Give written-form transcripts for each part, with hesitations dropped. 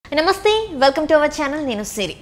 నమస్తే, welcome to our channel. నేను సిరి.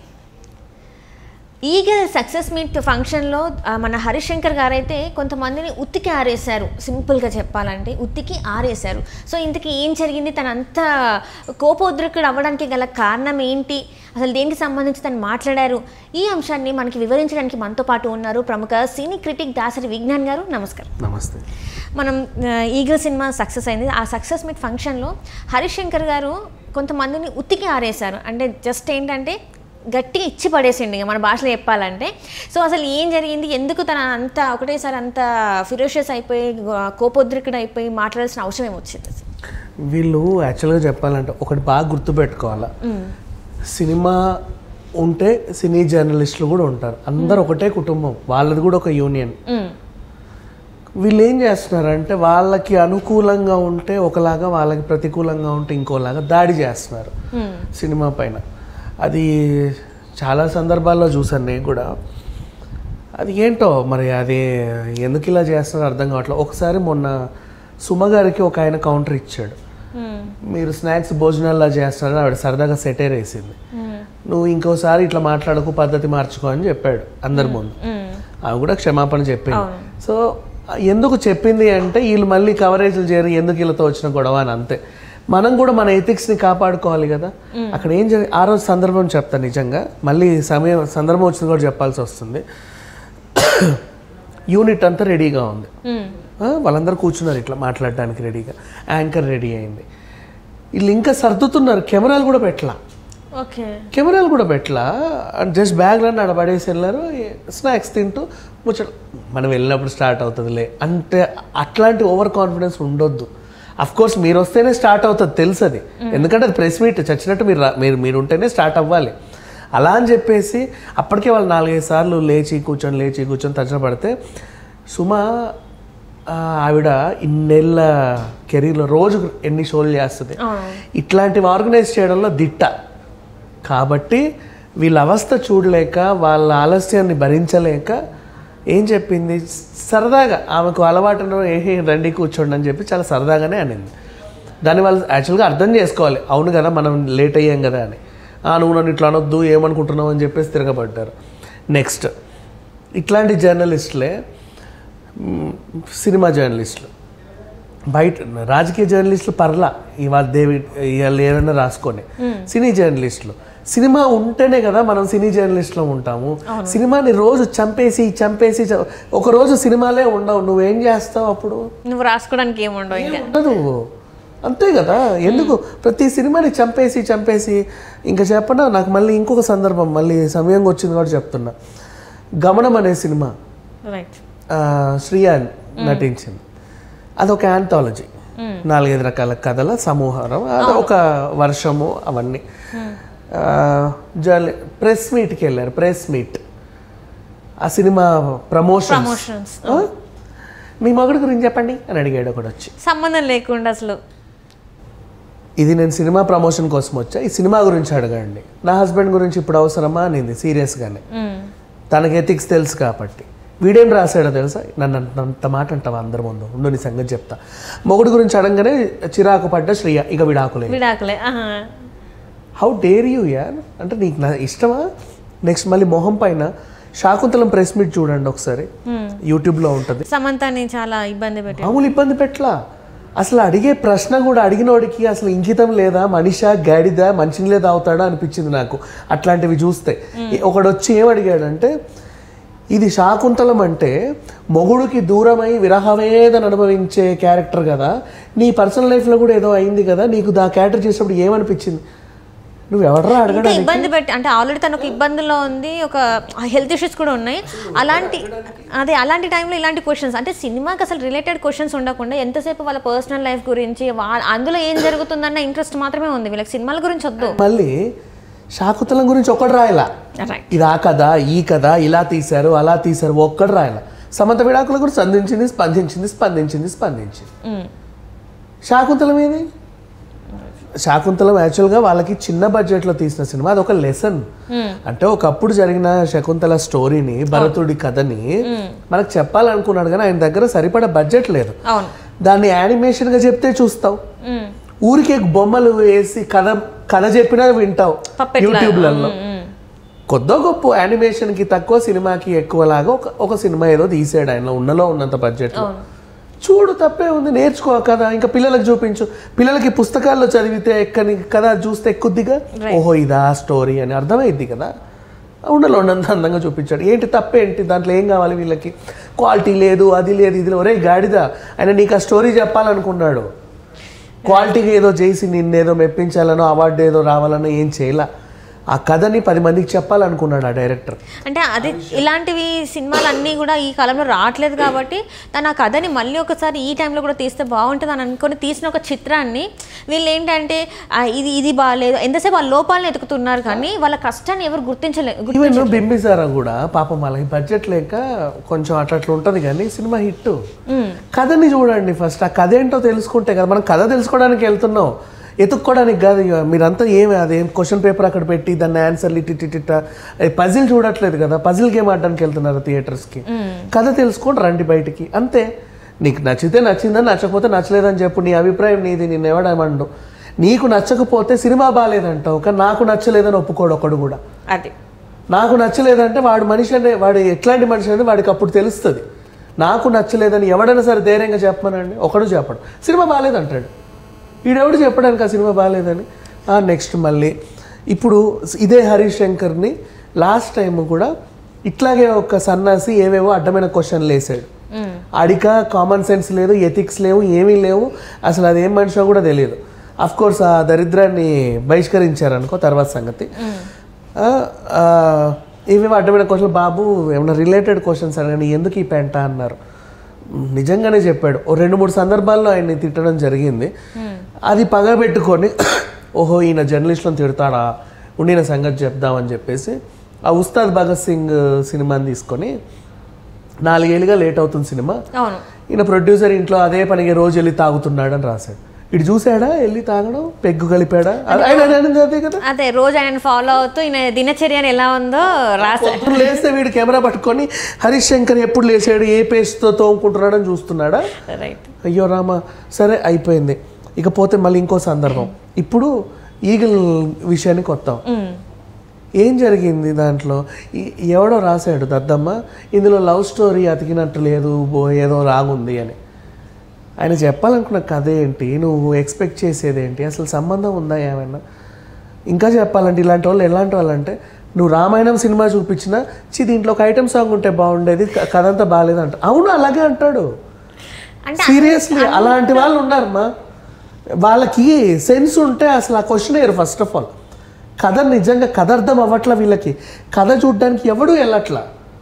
Eagle success meet ఫంక్షన్లో మన హరిశంకర్ గారు అయితే కొంతమందిని ఉత్తికి ఆరేశారు. సింపుల్గా చెప్పాలంటే ఉత్తికి ఆరేశారు. సో ఇంతకీ ఏం జరిగింది, తను అంత కోపోద్రికుడు అవ్వడానికి గల కారణం ఏంటి, అసలు దేనికి సంబంధించి తను మాట్లాడారు, ఈ అంశాన్ని మనకి వివరించడానికి మనతో పాటు ఉన్నారు ప్రముఖ సినీ క్రిటిక్ దాసరి విజ్ఞాన్ గారు. నమస్కారం. నమస్తే. మనం ఈగల్ సినిమా సక్సెస్ అయింది. ఆ సక్సెస్ మీట్ ఫంక్షన్లో హరిశంకర్ గారు కొంతమందిని ఉత్తికి ఆరేశారు. అంటే జస్ట్ ఏంటంటే గట్టిగా ఇచ్చి పడేసిండు, ఇక మన భాషలో చెప్పాలంటే. సో అసలు ఏం జరిగింది, ఎందుకు తన అంత ఒకటేసారి అంత ఫిరోషియస్ అయిపోయి కోపోద్రికుడు అయిపోయి మాట్లాడాల్సిన అవసరం ఏమొచ్చింది? వీళ్ళు యాక్చువల్గా చెప్పాలంటే ఒకటి బాగా గుర్తుపెట్టుకోవాలా, సినిమా ఉంటే సినీ జర్నలిస్టులు కూడా ఉంటారు, అందరు ఒకటే కుటుంబం, వాళ్ళది కూడా ఒక యూనియన్. వీళ్ళు ఏం చేస్తున్నారంటే వాళ్ళకి అనుకూలంగా ఉంటే ఒకలాగా, వాళ్ళకి ప్రతికూలంగా ఉంటే ఇంకోలాగా దాడి చేస్తున్నారు సినిమా పైన. అది చాలా సందర్భాల్లో చూసాను నేను కూడా. అది ఏంటో మరి, అది ఎందుకు ఇలా చేస్తున్నారో అర్థం కావట్లేదు. ఒకసారి మొన్న సుమ గారికి ఒక ఆయన కౌంటర్ ఇచ్చాడు, మీరు స్నాక్స్ భోజనాల్లో చేస్తున్నారని ఆవిడ సరదాగా సెటైర్ వేసింది. నువ్వు ఇంకోసారి ఇట్లా మాట్లాడకు, పద్ధతి మార్చుకో అని చెప్పాడు అందరి ముందు. ఆమె కూడా క్షమాపణ చెప్పింది. సో ఎందుకు చెప్పింది అంటే వీళ్ళు మళ్ళీ కవరేజ్లు చేయరు, ఎందుకు వీళ్ళతో వచ్చిన గొడవ అని, అంతే. మనం కూడా మన ఎథిక్స్ని కాపాడుకోవాలి కదా. అక్కడ ఏం జరిగి ఆ రోజు సందర్భం చెప్తాను నిజంగా, మళ్ళీ సందర్భం వచ్చింది కూడా చెప్పాల్సి వస్తుంది. యూనిట్ అంతా రెడీగా ఉంది, వాళ్ళందరూ కూర్చున్నారు ఇట్లా మాట్లాడడానికి రెడీగా, యాంకర్ రెడీ అయింది. వీళ్ళు ఇంకా సర్దుతున్నారు, కెమెరాలు కూడా పెట్టలా, జస్ట్ బ్యాగ్లో నడబడేసి వెళ్ళారు. స్నాక్స్ తింటూ ముచ్చట, మనం వెళ్ళినప్పుడు స్టార్ట్ అవుతుందిలే అంటే అట్లాంటి ఓవర్ కాన్ఫిడెన్స్ ఉండొద్దు. అఫ్ కోర్స్ మీరు వస్తేనే స్టార్ట్ అవుతుంది, తెలుసు అది, ఎందుకంటే అది ప్రెస్ మీట్, చచ్చినట్టు మీరు ఉంటేనే స్టార్ట్ అవ్వాలి. అలా అని చెప్పేసి అప్పటికే వాళ్ళు 4-5 సార్లు లేచి కూర్చొని తచ్చన పడితే, సుమ ఆవిడ ఇన్నేళ్ళ కెరీర్లో రోజు ఎన్ని షోలు చేస్తుంది, ఇట్లాంటివి ఆర్గనైజ్ చేయడంలో దిట్ట. కాబట్టి వీళ్ళ అవస్థ చూడలేక, వాళ్ళ ఆలస్యాన్ని భరించలేక ఏం చెప్పింది, సరదాగా ఆమెకు అలవాటును రండి కూర్చోండి అని చెప్పి చాలా సరదాగానే అనింది. దాన్ని వాళ్ళు యాక్చువల్గా అర్థం చేసుకోవాలి, అవును కదా మనం లేట్ అయ్యాం కదా అని. నువ్వు నన్ను ఇట్లా అనొద్దు, ఏమనుకుంటున్నావు అని చెప్పేసి తిరగబడ్డారు. నెక్స్ట్ ఇట్లాంటి జర్నలిస్టులే సినిమా జర్నలిస్టులు, బయట రాజకీయ జర్నలిస్టులు పర్లా, ఇవాళ ఏమైనా రాసుకొని, సినీ జర్నలిస్టులు, సినిమా ఉంటేనే కదా మనం సినీ జర్నలిస్టులో ఉంటాము. సినిమాని రోజు చంపేసి ఒక రోజు సినిమాలే ఉండవు, నువ్వేం చేస్తావు అప్పుడు? నువ్వు రాసుకోవడానికి ఏముండదు, అంతే కదా. ఎందుకు ప్రతి సినిమాని చంపేసి ఇంకా చెప్పనా, నాకు మళ్ళీ ఇంకొక సందర్భం, మళ్ళీ సమయంగా వచ్చింది కూడా చెప్తున్నా. గమనం అనే సినిమా శ్రియా నటించింది, అదొక యాంథాలజీ, 4-5 రకాల కథల సమూహారం, అదొక వర్షము అవన్నీ. ప్రెస్ మీట్కి వెళ్ళారు, ప్రెస్ మీట్, ఆ సినిమా ప్రమోషన్స్. మీ మగుడి గురించి చెప్పండి అని అడిగాడు ఒకటి వచ్చి, సంబంధం లేకుండా. అసలు ఇది నేను సినిమా ప్రమోషన్ కోసం వచ్చా, ఈ సినిమా గురించి అడగండి, నా హస్బెండ్ గురించి ఇప్పుడు అవసరమా అనింది సీరియస్గానే. తనకి ఎథిక్స్ తెలుసు కాబట్టి. వీడేం రాశాడో తెలుసా, నన్ను అంత మాట అంటావా అందరి ముందు, ఉండు నీ సంగతి చెప్తా. మొగుడు గురించి అడగగానే చిరాకు పడ్డ శ్రీయ, ఇక విడాకులే. హౌ డేర్ యూ యార్, అంటే నీకు నా ఇష్టమా? నెక్స్ట్ మళ్ళీ మొహం పైన శాకుంతలం ప్రెస్ మీట్ చూడండి ఒకసారి, యూట్యూబ్లో ఉంటుంది. సమంతని చాలా మామూలు ఇబ్బంది పెట్టలా. అసలు అడిగే ప్రశ్న కూడా, అడిగినోడికి అసలు ఇంకితం లేదా, మనిషా గాడిదా, మంచినీళ్ళే తాగుతాడా అనిపించింది నాకు అట్లాంటివి చూస్తే. ఒకడు వచ్చి ఏం అడిగాడంటే, ఇది శాకుంతలం అంటే మొగుడికి దూరమై విరహవేదన అనుభవించే క్యారెక్టర్ కదా, నీ పర్సనల్ లైఫ్లో కూడా ఏదో అయింది కదా, నీకు దా క్యారెక్టర్ చేసినప్పుడు ఏమనిపించింది? నువ్వు ఎవడరా అడగడం? ఇబ్బంది పెట్టి అంటే ఆల్రెడీ తను ఒక ఇబ్బందుల్లో ఉంది, ఒక హెల్త్ ఇష్యూస్ కూడా ఉన్నాయి. అలాంటి టైంలో ఇలాంటి క్వశ్చన్స్, అంటే సినిమాకి అసలు రిలేటెడ్ క్వశ్చన్స్ ఉండకుండా ఎంతసేపు వాళ్ళ పర్సనల్ లైఫ్ గురించి, అందులో ఏం జరుగుతుందన్న ఇంట్రెస్ట్ మాత్రమే ఉంది వీళ్ళకి, సినిమాల గురించి వద్దు. మళ్ళీ శాకుంతలం గురించి ఒక్కడు రాయలా, ఇది ఆ కదా ఈ కదా, ఇలా తీశారు అలా తీశారు, ఒక్కడు రాయలా. సమంత విడాకుల గురించి స్పందించింది. శాకుంతలం ఏది? శాకుంతలం యాక్చువల్గా వాళ్ళకి చిన్న బడ్జెట్లో తీసిన సినిమా, అది ఒక లెసన్. అంటే ఒకప్పుడు జరిగిన శకుంతల స్టోరీని, భరతుడి కథని మనకు చెప్పాలనుకున్నాడు కానీ ఆయన దగ్గర సరిపడా బడ్జెట్ లేదు. దాన్ని యానిమేషన్గా చెప్తే చూస్తావు, ఊరికే బొమ్మలు వేసి కథ చెప్పినా వింటావు యూట్యూబ్లలో. కొద్దో గొప్ప యానిమేషన్కి తక్కువ సినిమాకి ఎక్కువలాగా ఒక సినిమా ఏదో తీసాడు ఆయన ఉన్నంత బడ్జెట్లో. చూడు, తప్పే ఉంది, నేర్చుకో కదా. ఇంకా పిల్లలకు చూపించు, పిల్లలకి పుస్తకాల్లో చదివితే ఎక్కని కదా చూస్తే ఎక్కుద్దిగా, ఓహో ఇదా స్టోరీ అని అర్థమైద్ది కదా. ఉన్నంత అందంగా చూపించాడు, ఏంటి తప్పేంటి దాంట్లో, ఏం కావాలి వీళ్ళకి, క్వాలిటీ లేదు, అది లేదు, ఇది ఒరే గాడిద. ఆయన నీకు ఆ స్టోరీ చెప్పాలనుకున్నాడు, క్వాలిటీగా ఏదో చేసి నిన్నేదో మెప్పించాలనో అవార్డు ఏదో రావాలనో ఏం చేయాల, ఆ కథని 10 మందికి చెప్పాలనుకున్నాడు ఆ డైరెక్టర్. అంటే అది ఇలాంటివి సినిమాలు అన్నీ కూడా ఈ కాలంలో రావట్లేదు కాబట్టి తను ఆ కథని మళ్ళీ ఒకసారి ఈ టైంలో కూడా తీస్తే బాగుంటుంది అని అనుకొని తీసిన ఒక చిత్రాన్ని వీళ్ళు ఏంటంటే ఇది బాగాలేదు, ఎంతసేపు వాళ్ళ లోపాలను ఎతుకుతున్నారు కానీ వాళ్ళ కష్టాన్ని ఎవరు గుర్తించలేదు. బింబిసారా కూడా పాపం వాళ్ళకి బడ్జెట్ లేక కొంచెం అట్లా ఉంటుంది కానీ సినిమా హిట్. కథని చూడండి ఫస్ట్, ఆ కథ ఏంటో తెలుసుకుంటే కదా. మనం కథ తెలుసుకోవడానికి వెళ్తున్నాం, ఎత్తుక్కోవడానికి కాదు. మీరంతా అదేం క్వశ్చన్ పేపర్ అక్కడ పెట్టి దాన్ని ఆన్సర్లు ఇట్ట పజిల్ చూడట్లేదు కదా, పజిల్ గేమ్ ఆడడానికి వెళ్తున్నారు థియేటర్స్కి. కథ తెలుసుకొని రండి బయటికి, అంతే. నీకు నచ్చితే నచ్చిందని, నచ్చకపోతే నచ్చలేదని చెప్పు, నీ అభిప్రాయం నీది, నేను ఎవడమండు. నీకు నచ్చకపోతే సినిమా బాగాలేదంటావు, కానీ నాకు నచ్చలేదని ఒప్పుకోడు ఒకడు కూడా. అది నాకు నచ్చలేదంటే వాడు మనిషి అంటే వాడు ఎట్లాంటి మనిషి అనేది వాడికి అప్పుడు తెలుస్తుంది. నాకు నచ్చలేదని ఎవడైనా సరే ధైర్యంగా చెప్పమనండి, ఒకడు చెప్పడు, సినిమా బాగాలేదంటాడు. ఈడెవడు చెప్పడానికి ఆ సినిమా బాగాలేదని. నెక్స్ట్ మళ్ళీ ఇప్పుడు ఇదే హరీష్ శంకర్ని లాస్ట్ టైం కూడా ఇట్లాగే ఒక సన్నాసి ఏవేవో అడ్డమైన క్వశ్చన్లు వేసాడు. ఆడిక కామన్ సెన్స్ లేదు, ఎథిక్స్ లేవు, ఏమీ లేవు, అసలు అది ఏం మనిషో కూడా తెలియదు. అఫ్ కోర్స్ ఆ దరిద్రాన్ని బహిష్కరించారనుకో, తర్వాత సంగతి. ఏవేవో అడ్డమైన క్వశ్చన్, బాబు ఏమన్నా రిలేటెడ్ క్వశ్చన్స్ అడగండి, ఎందుకు ఈ పెంట అన్నారు. నిజంగానే చెప్పాడు. 2-3 సందర్భాల్లో ఆయన్ని తిట్టడం జరిగింది. అది పగబెట్టుకొని ఓహో ఈయన జర్నలిస్టులను తిడతాడా, ఉండిన సంగతి చెప్దామని చెప్పేసి ఆ ఉస్తాద్ భగత్ సింగ్ సినిమాని తీసుకొని 4 ఏళ్ళుగా లేట్ అవుతుంది సినిమా. ఈయన ప్రొడ్యూసర్ ఇంట్లో అదే పనిగా రోజు వెళ్ళి తాగుతున్నాడు అని రాశాడు. ఇటు చూసాడా వెళ్ళి తాగడం, పెగ్గు కలిపాడా, అదే కదా. అదే రోజు ఆయన ఫాలో అవుతూ ఈయన దినచర్య ఎలా ఉందో రాశాడు. లేస్తే వీడు కెమెరా పట్టుకొని హరీష్ శంకర్ ఎప్పుడు లేసాడు, ఏ పేస్ట్తో తోముకుంటున్నాడని చూస్తున్నాడా. అయ్యో రామా, సరే అయిపోయింది. ఇకపోతే మళ్ళీ ఇంకో సందర్భం, ఇప్పుడు ఈగల్ విషయానికి వస్తాం. ఏం జరిగింది దాంట్లో, ఎవడో రాశాడు దద్దమ్మ, ఇందులో లవ్ స్టోరీ అతికినట్టు లేదు, ఏదో రాగుంది అని. ఆయన చెప్పాలనుకున్న కథ ఏంటి, నువ్వు ఎక్స్పెక్ట్ చేసేది ఏంటి, అసలు సంబంధం ఉందా ఏమైనా. ఇంకా చెప్పాలంటే ఇలాంటి వాళ్ళు ఎలాంటి వాళ్ళు అంటే, నువ్వు రామాయణం సినిమా చూపించినా దీంట్లో ఒక ఐటమ్ సాంగ్ ఉంటే బాగుండేది, కథ అంతా బాగాలేదంట. అవును అలాగే అంటాడు. సీరియస్లీ అలాంటి వాళ్ళు ఉన్నారమ్మా. వాళ్ళకి సెన్స్ ఉంటే అసలు ఆ క్వశ్చన్ వేయరు. ఫస్ట్ ఆఫ్ ఆల్ కథ నిజంగా కథ అర్థం అవ్వట్లా వీళ్ళకి, కథ చూడడానికి ఎవడు వెళ్ళట్లా.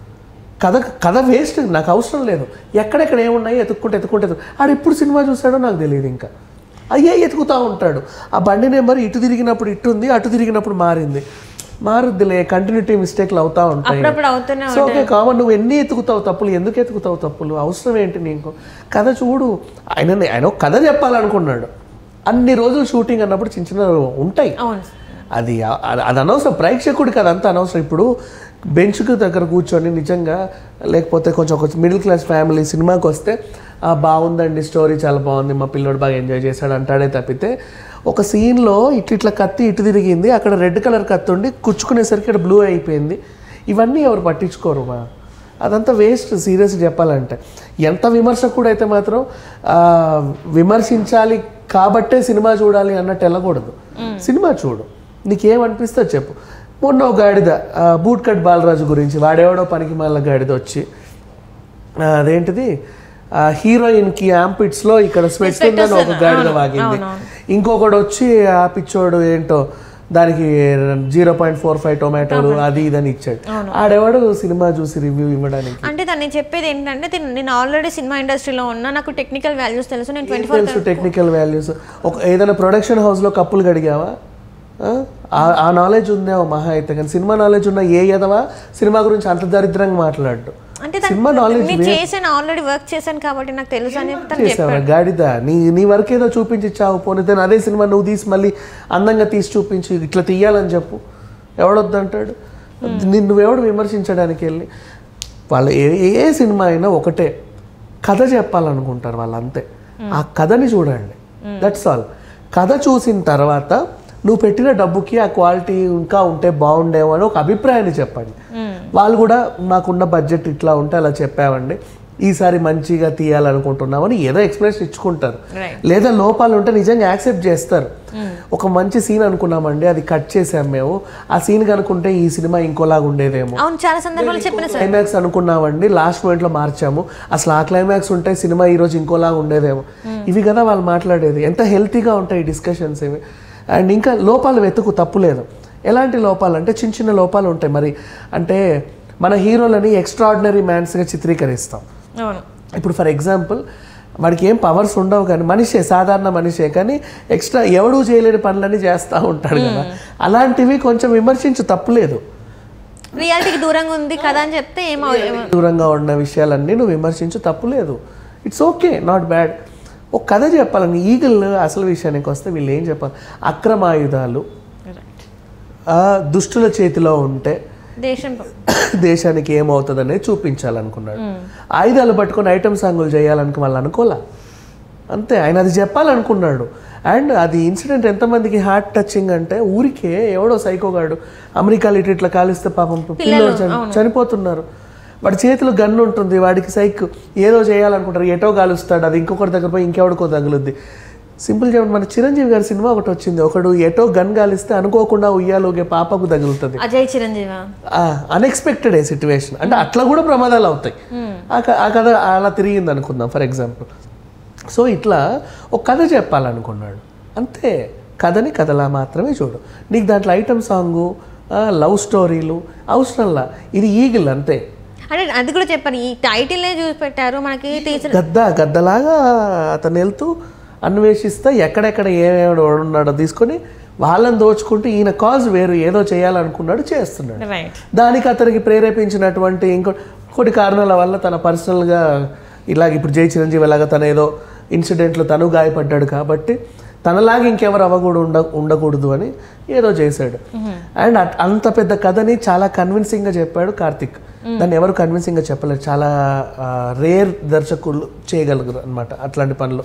కథ వేస్ట్, నాకు అవసరం లేదు. ఎక్కడెక్కడ ఏమున్నాయి ఎత్తుక్కుంటే ఆడు ఎప్పుడు సినిమా చూసాడో నాకు తెలియదు. ఇంకా అయ్యే ఎతుకుతూ ఉంటాడు. ఆ బండి నెంబర్ ఇటు తిరిగినప్పుడు ఇటు ఉంది, అటు తిరిగినప్పుడు మారుద్దిలే, కంటిన్యూటీ మిస్టేక్లు అవుతూ ఉంటాయి. సో ఓకే కామన్, నువ్వు ఎన్ని ఎత్తుకుతావు తప్పులు, ఎందుకు ఎత్తుకుతావు తప్పులు, అవసరం ఏంటి నీకు. కథ చూడు. ఆయన కథ చెప్పాలనుకున్నాడు. అన్ని రోజులు షూటింగ్ అన్నప్పుడు చిన్న ఉంటాయి, అది అనవసరం. ప్రేక్షకుడికి అదంతా అనవసరం. ఇప్పుడు బెంచ్కి దగ్గర కూర్చొని నిజంగా, లేకపోతే కొంచెం మిడిల్ క్లాస్ ఫ్యామిలీ సినిమాకి వస్తే బాగుందండి, స్టోరీ చాలా బాగుంది, మా పిల్లోడు బాగా ఎంజాయ్ చేశాడు అంటాడే తప్పితే, ఒక సీన్లో ఇట్లా కత్తి ఇటు తిరిగింది, అక్కడ రెడ్ కలర్ కత్తి ఉండి కుచ్చుకునేసరికి ఇక్కడ బ్లూ అయిపోయింది, ఇవన్నీ ఎవరు పట్టించుకోరు. అదంతా వేస్ట్. సీరియస్గా చెప్పాలంటే ఎంత విమర్శకుడు అయితే మాత్రం విమర్శించాలి కాబట్టే సినిమా చూడాలి అన్నట్టు వెళ్ళకూడదు. సినిమా చూడు, నీకేమనిపిస్తే చెప్పు. మొన్న ఒక గాడిద బూట్ కట్ బాలరాజు గురించి, వాడెవడో పనికి మళ్ళీ గాడిద వచ్చి అదేంటిది హీరోయిన్కి యాంపిట్స్లో ఇక్కడ స్వెట్ ఉందని ఒక గాడిద వాగింది. ఇంకొకడు వచ్చి ఆ పిచ్చోడు ఏంటో దానికి 0.45 టొమాటోలు అది ఇదని ఇచ్చాడు. ఆడెవడు సినిమా చూసి రివ్యూ ఇవ్వడానికి. అంటే నేను చెప్పేది ఏంటంటే, నేను ఆల్రెడీ సినిమా ఇండస్ట్రీలో ఉన్నా, నాకు టెక్నికల్ వాల్యూస్ తెలుసు. నేను 24 టెక్నికల్ వాల్యూస్. ఏదైనా ప్రొడక్షన్ హౌస్లో కప్పులు కడిగావా, ఆ నాలెడ్జ్ ఉందేమో మహా అయితే, కానీ సినిమా నాలెడ్జ్ ఉన్న ఏ ఎదవా సినిమా గురించి అంత దరిద్రంగా మాట్లాడు. అంటే సినిమా నాలెడ్జ్ చేశాను, ఆల్రెడీ వర్క్ చేశాను కాబట్టి నాకు తెలుసు అని చెప్పాను. గాడిద, నీ వర్క్ ఏదో చూపించి చావు, పోనీ అదే సినిమా నువ్వు తీసి మళ్ళీ అందంగా తీసి చూపించి ఇట్లా తీయాలని చెప్పు, ఎవడొద్దంటాడు. నువ్వెవడు విమర్శించడానికి వెళ్ళి. వాళ్ళు ఏ సినిమా అయినా ఒకటే, కథ చెప్పాలనుకుంటారు వాళ్ళు, అంతే. ఆ కథని చూడండి, దట్స్ ఆల్. కథ చూసిన తర్వాత నువ్వు పెట్టిన డబ్బుకి ఆ క్వాలిటీ ఇంకా ఉంటే బాగుండేమో అని ఒక అభిప్రాయాన్ని చెప్పండి. వాళ్ళు కూడా మాకున్న బడ్జెట్ ఇట్లా ఉంటే అలా చెప్పామండి, ఈసారి మంచిగా తీయాలనుకుంటున్నామని ఏదో ఎక్స్ప్రెషన్ ఇచ్చుకుంటారు. లేదా లోపాలు ఉంటే నిజంగా యాక్సెప్ట్ చేస్తారు. ఒక మంచి సీన్ అనుకున్నామండి, అది కట్ చేసాం మేము, ఆ సీన్ కనుకుంటే ఈ సినిమా ఇంకోలాగా ఉండేదేమో. క్లైమాక్స్ అనుకున్నామండి, లాస్ట్ మూమెంట్ లో మార్చాము, అసలు ఆ క్లైమాక్స్ ఉంటే సినిమా ఈ రోజు ఇంకోలాగా ఉండేదేమో. ఇవి కదా వాళ్ళు మాట్లాడేది. ఎంత హెల్తీగా ఉంటాయి డిస్కషన్స్ ఇవి. అండ్ ఇంకా లోపాలు వెతుకు, తప్పు లేదు. ఎలాంటి లోపాలు అంటే చిన్న చిన్న లోపాలు ఉంటాయి. మరి అంటే మన హీరోలని ఎక్స్ట్రాడినరీ మ్యాన్స్గా చిత్రీకరిస్తాం. ఇప్పుడు ఫర్ ఎగ్జాంపుల్ వాడికి ఏం పవర్స్ ఉండవు కానీ మనిషే, సాధారణ మనిషే, కానీ ఎక్స్ట్రా ఎవడూ చేయలేని పనులన్నీ చేస్తూ ఉంటాడు కదా. అలాంటివి కొంచెం విమర్శించు, తప్పులేదు. రియాలిటీకి దూరంగా ఉంది కదా అని చెప్తే దూరంగా ఉన్న విషయాలన్నీ నువ్వు విమర్శించు, తప్పులేదు. It's okay, not bad. ఒక కథ చెప్పాలని ఈగల్ అసలు విషయానికి వస్తే వీళ్ళు ఏం చెప్పాలి, అక్రమాయుధాలు దుష్టుల చేతిలో ఉంటే దేశానికి ఏమవుతుంది అనేది చూపించాలనుకున్నాడు. ఆయుధాలు పట్టుకొని ఐటమ్ సాంగులు చేయాలనుకు వాళ్ళు అనుకోలే, అంతే. ఆయన అది చెప్పాలనుకున్నాడు. అండ్ అది ఇన్సిడెంట్ ఎంతమందికి హార్ట్ టచింగ్ అంటే, ఊరికే ఎవడో సైకోగాడు అమెరికాలో ఇట్లా కాలిస్తే పాపం పిల్లలు చనిపోతున్నారు. వాడి చేతిలో గన్ను ఉంటుంది, వాడికి సైక్ ఏదో చేయాలనుకుంటారు, ఎటో కాలుస్తాడు, అది ఇంకొకటి దగ్గర పోయి ఇంకెవడికో తగులుద్ది. సింపుల్ చెప్పండి, మన చిరంజీవి గారి సినిమా ఒకటి వచ్చింది, ఒకడు ఎటో గన్ గాలిస్తే అనుకోకుండా ఉయ్యాలోగే పాపకు తగులుతుంది. Ajay Chiranjeevi unexpected a situation, అంటే అట్లా కూడా ప్రమాదాలు అవుతాయి. ఆ కథ అలా తిరిగింది అనుకుందాం ఫర్ ఎగ్జాంపుల్. సో ఇట్లా ఒక కథ చెప్పాలనుకున్నాడు, అంతే. కథని కథలా మాత్రమే చూడు. నీకు దాంట్లో ఐటమ్ సాంగు, లవ్ స్టోరీలు అవసరంలా. ఇది ఈగిల్, అంతే. అంటే అది కూడా చెప్పాను, ఈ టైటిల్నే చూసి పెట్టారు మనకి. గద్దలాగా అతను వెళ్తూ అన్వేషిస్తా ఎక్కడెక్కడ ఏమేమి ఉన్నాడో తీసుకొని వాళ్ళని దోచుకుంటూ ఈయన కాజ్ వేరు, ఏదో చేయాలనుకున్నాడు, చేస్తున్నాడు. దానికి అతనికి ప్రేరేపించినటువంటి ఇంకొకటి కారణాల వల్ల తన పర్సనల్గా ఇలాగ ఇప్పుడు జై చిరంజీవి ఎలాగా తన ఏదో ఇన్సిడెంట్లో తను గాయపడ్డాడు కాబట్టి తనలాగా ఇంకెవరు ఉండకూడదు అని ఏదో చేశాడు. అండ్ అంత పెద్ద కథని చాలా కన్విన్సింగ్గా చెప్పాడు కార్తిక్. దాన్ని ఎవరు కన్విన్సింగ్గా చెప్పలేరు, చాలా రేర్ దర్శకులు చేయగలరు అనమాట అట్లాంటి పనులు.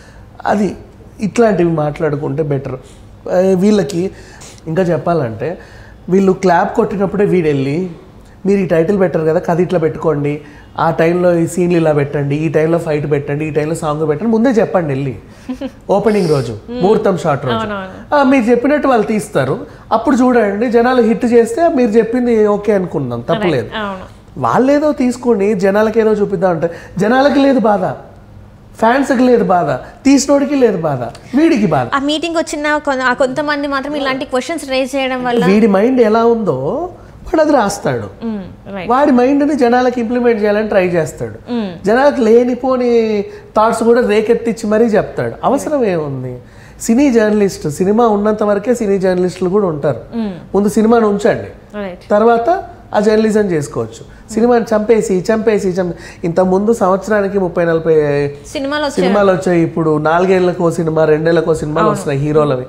అది ఇట్లాంటివి మాట్లాడుకుంటే బెటర్. వీళ్ళకి ఇంకా చెప్పాలంటే, వీళ్ళు క్లాప్ కొట్టినప్పుడే వీడు వెళ్ళి మీరు ఈ టైటిల్ పెట్టారు కదా, కథ ఇట్లా పెట్టుకోండి, ఆ టైంలో ఈ సీన్లు ఇలా పెట్టండి, ఈ టైంలో ఫైట్ పెట్టండి, ఈ టైంలో సాంగ్ పెట్టండి, ముందే చెప్పండి వెళ్ళి ఓపెనింగ్ రోజు, ముహూర్తం షాట్ రోజు. మీరు చెప్పినట్టు వాళ్ళు తీస్తారు, అప్పుడు చూడండి. జనాలు హిట్ చేస్తే మీరు చెప్పింది ఓకే అనుకుందాం, తప్పలేదు. వాళ్ళేదో తీసుకోండి, జనాలకి ఏదో చూపిద్దాం అంటే జనాలకి లేదు బాధ, ఫ్యాన్స్కి లేదు బాధ, తీసినోడికి లేదు బాధ, వీడికి బాధ. ఆ మీటింగ్ వచ్చిన కొంతమంది మాత్రం ఇలాంటి క్వశ్చన్స్ రేజ్ చేయడం వల్ల వీడి మైండ్ ఎలా ఉందో వాడు అది రాస్తాడు. వాడి మైండ్ని జనాలకి ఇంప్లిమెంట్ చేయాలని ట్రై చేస్తాడు. జనాలకు లేనిపోని థాట్స్ కూడా రేకెత్తిచ్చి మరీ చెప్తాడు. అవసరం ఏముంది? సినీ జర్నలిస్ట్, సినిమా ఉన్నంత వరకే సినీ జర్నలిస్టులు కూడా ఉంటారు. ముందు సినిమాను ఉంచండి, తర్వాత ఆ జర్నలిజం చేసుకోవచ్చు. సినిమాని చంపేసి ఇంతకుముందు సంవత్సరానికి 30-40 సినిమాలు వచ్చాయి. ఇప్పుడు 4 ఏళ్లకో సినిమా, 2 ఏళ్లకో సినిమాలు వస్తున్నాయి హీరోలవి.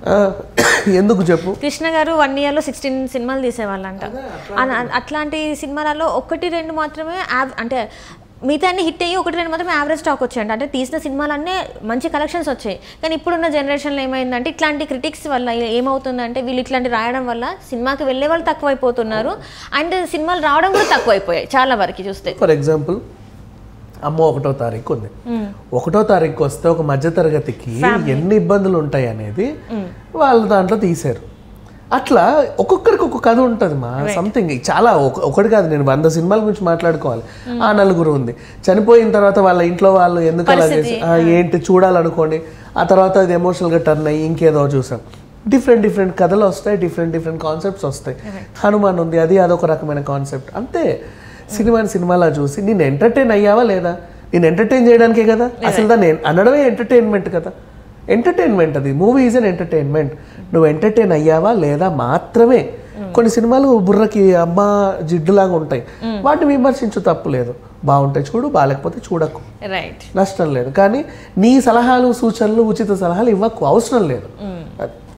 ఎందుకు చెప్పు? కృష్ణ గారు 1 year లో 16 సినిమాలు తీసేవాళ్ళంట. అట్లాంటి సినిమాలలో 1-2 మాత్రమే అంటే మిగతా అన్ని హిట్ అయ్యి 1-2 మాత్రమే యావరేజ్ టాక్ వచ్చాయంట. అంటే తీసిన సినిమాలన్నీ మంచి కలెక్షన్స్ వచ్చాయి. కానీ ఇప్పుడున్న జనరేషన్లో ఏమైందంటే ఇట్లాంటి క్రిటిక్స్ వల్ల ఏమవుతుందంటే వీళ్ళు ఇట్లాంటి రాయడం వల్ల సినిమాకి వెళ్ళే వాళ్ళు తక్కువైపోతున్నారు, అండ్ సినిమాలు రావడం కూడా తక్కువైపోయాయి చాలా వరకు చూస్తే. ఫర్ ఎగ్జాంపుల్ అమ్మో 1వ తారీఖు ఉంది, 1వ తారీఖు వస్తే ఒక మధ్యతరగతికి ఎన్ని ఇబ్బందులు ఉంటాయి అనేది వాళ్ళు దాంట్లో తీశారు. అట్లా ఒక్కొక్కరికి ఒక్కొక్క కథ ఉంటుంది మా సంథింగ్. చాలా ఒకటి కాదు, నేను 100 సినిమాల గురించి మాట్లాడుకోవాలి. ఆ నలుగురు ఉంది, చనిపోయిన తర్వాత వాళ్ళ ఇంట్లో వాళ్ళు ఎందుకు అలా చేసి ఏంటి చూడాలనుకోండి, ఆ తర్వాత అది ఎమోషనల్గా టర్న్ అయ్యి ఇంకేదో చూసాం. డిఫరెంట్ కథలు వస్తాయి, డిఫరెంట్ కాన్సెప్ట్స్ వస్తాయి. హనుమాన్ ఉంది, అదొక రకమైన కాన్సెప్ట్. అంతే. సినిమాలా చూసి నేను ఎంటర్టైన్ అయ్యావా లేదా? నేను ఎంటర్టైన్ చేయడానికే కదా, అసలు దాన్ని అనడమే ఎంటర్టైన్మెంట్ కదా. ఎంటర్టైన్మెంట్ అది, మూవీ ఈజ్ అన్ ఎంటర్టైన్మెంట్. నువ్వు ఎంటర్టైన్ అయ్యావా లేదా మాత్రమే. కొన్ని సినిమాలు బుర్రకి అమ్మ జిడ్డులాగా ఉంటాయి, వాటిని విమర్శించు, తప్పు లేదు. బాగుంటే చూడు, బాగాలేకపోతే చూడకు, నష్టం లేదు. కానీ నీ సలహాలు సూచనలు ఉచిత సలహాలు ఇవ్వకు, అవసరం లేదు.